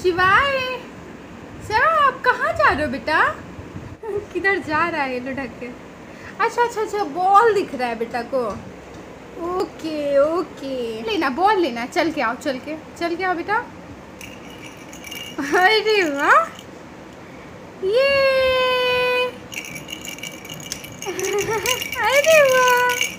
शिवाय, शिवाय आप कहाँ जा रहे हो बेटा? किधर जा रहा है ये लुढ़क के? अच्छा अच्छा अच्छा, बॉल दिख रहा है बेटा को। ओके ओके, लेना बॉल लेना, चल के आओ, चल के आओ बेटा। अरे वाह, ये अरे वाह।